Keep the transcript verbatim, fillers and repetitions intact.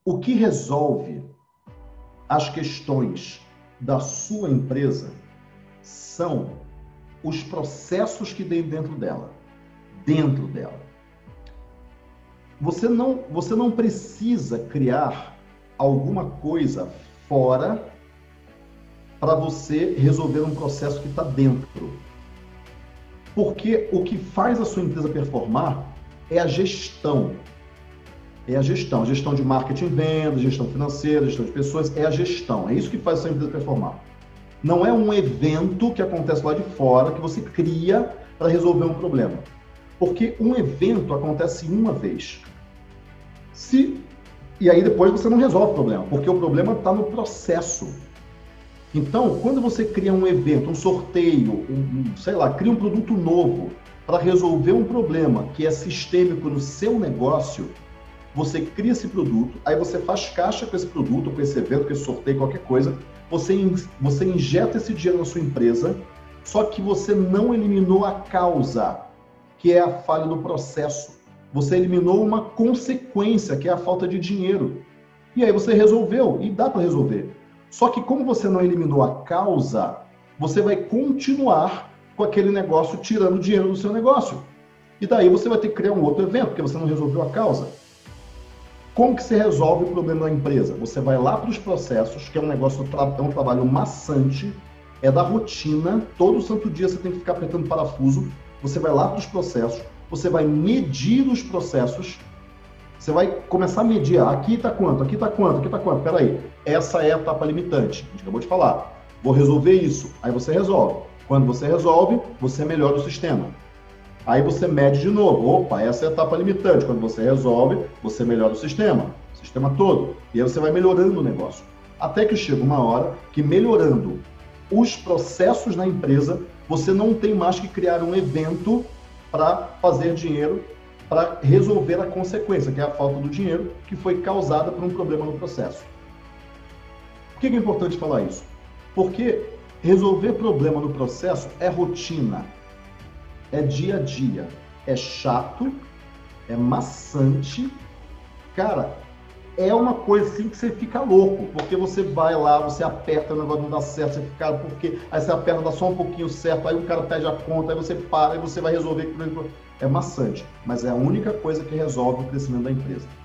O que resolve as questões da sua empresa são os processos que tem dentro dela. Dentro dela. Você não, você não precisa criar alguma coisa fora para você resolver um processo que está dentro. Porque o que faz a sua empresa performar é a gestão. É a gestão. A gestão de marketing, venda, gestão financeira, gestão de pessoas, é a gestão. É isso que faz a sua empresa performar. Não é um evento que acontece lá de fora que você cria para resolver um problema. Porque um evento acontece uma vez. Se... E aí depois você não resolve o problema, porque o problema está no processo. Então, quando você cria um evento, um sorteio, um, um, sei lá, cria um produto novo para resolver um problema que é sistêmico no seu negócio, você cria esse produto, aí você faz caixa com esse produto, com esse evento, com esse sorteio, qualquer coisa, você, in, você injeta esse dinheiro na sua empresa, só que você não eliminou a causa, que é a falha do processo. Você eliminou uma consequência, que é a falta de dinheiro. E aí você resolveu, e dá para resolver. Só que como você não eliminou a causa, você vai continuar com aquele negócio tirando dinheiro do seu negócio. E daí você vai ter que criar um outro evento, porque você não resolveu a causa. Como que se resolve o problema da empresa? Você vai lá para os processos, que é um negócio, é um trabalho maçante, é da rotina, todo santo dia você tem que ficar apertando parafuso, você vai lá para os processos, você vai medir os processos, você vai começar a medir, aqui está quanto, aqui está quanto, aqui está quanto, peraí, essa é a etapa limitante, a gente acabou de falar, vou resolver isso, aí você resolve, quando você resolve, você melhora o sistema, aí você mede de novo, opa, essa é a etapa limitante, quando você resolve, você melhora o sistema, o sistema todo, e aí você vai melhorando o negócio, até que chega uma hora que melhorando os processos na empresa, você não tem mais que criar um evento para fazer dinheiro, para resolver a consequência, que é a falta do dinheiro, que foi causada por um problema no processo. Por que é importante falar isso? Porque resolver problema no processo é rotina, é dia a dia, é chato, é maçante, cara, é uma coisa assim que você fica louco, porque você vai lá, você aperta, o negócio não dá certo, você fica, porque aí você aperta, dá só um pouquinho certo, aí o cara pede a conta, aí você para, aí você vai resolver. É maçante, mas é a única coisa que resolve o crescimento da empresa.